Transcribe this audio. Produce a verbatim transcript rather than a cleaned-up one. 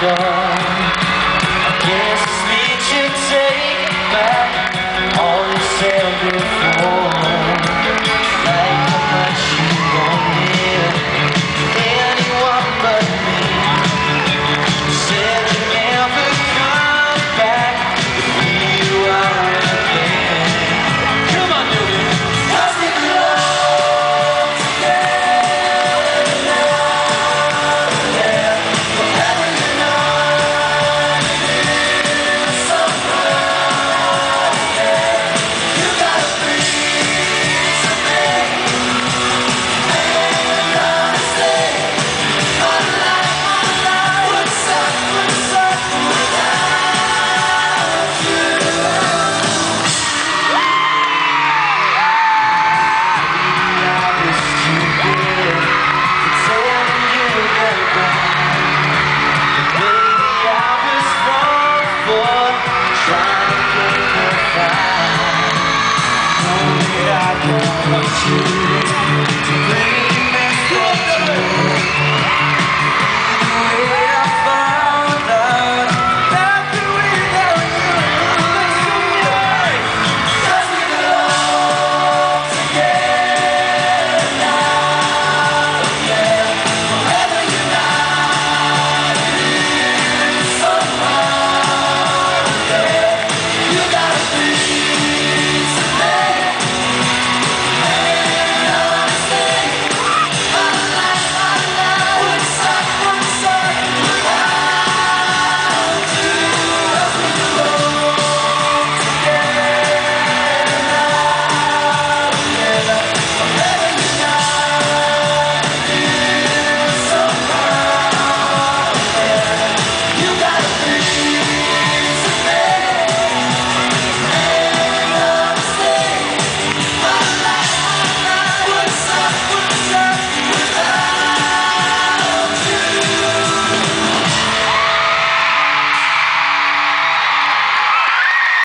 done. I guess this means you take back all you said before. Like how much you wanted anyone but me. You said you'd never come back, but here you are again. Come on, do it. 'Cause we belong together now, yeah. Forever and on again, somewhere, yeah. You gotta please me, and I say, my life, my life, what's up, what's up without you? I was stupid for telling you goodbye. Maybe I was wrong for trying to get her fine. Know that I can hurt you.